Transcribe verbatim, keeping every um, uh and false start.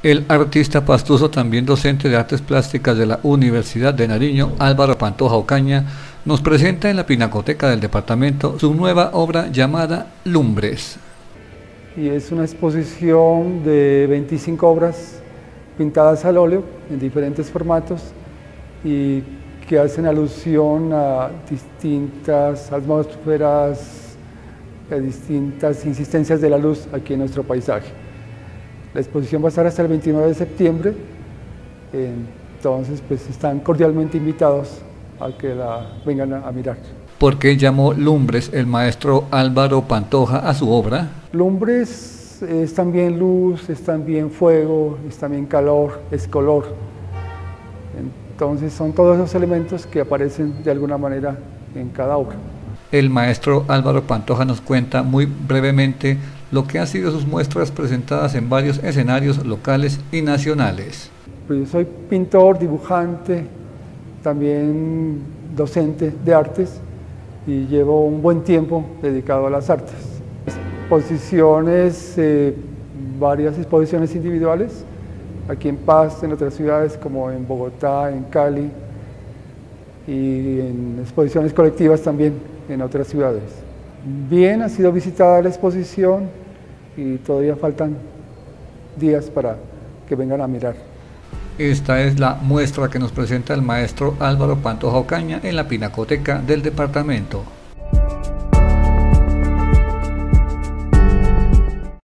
El artista pastuso, también docente de artes plásticas de la Universidad de Nariño, Álvaro Pantoja Ocaña, nos presenta en la Pinacoteca del departamento su nueva obra llamada Lumbres. Y es una exposición de veinticinco obras pintadas al óleo en diferentes formatos y que hacen alusión a distintas atmósferas, a distintas insistencias de la luz aquí en nuestro paisaje. La exposición va a estar hasta el veintinueve de septiembre, entonces pues están cordialmente invitados a que la vengan a, a mirar. ¿Por qué llamó Lumbres el maestro Álvaro Pantoja a su obra? Lumbres es también luz, es también fuego, es también calor, es color. Entonces son todos esos elementos que aparecen de alguna manera en cada obra. El maestro Álvaro Pantoja nos cuenta muy brevemente lo que han sido sus muestras presentadas en varios escenarios locales y nacionales. Pues yo soy pintor, dibujante, también docente de artes y llevo un buen tiempo dedicado a las artes. Exposiciones, eh, varias exposiciones individuales, aquí en Paz, en otras ciudades como en Bogotá, en Cali, y en exposiciones colectivas también en otras ciudades. Bien, ha sido visitada la exposición y todavía faltan días para que vengan a mirar. Esta es la muestra que nos presenta el maestro Álvaro Pantoja Ocaña en la Pinacoteca del departamento.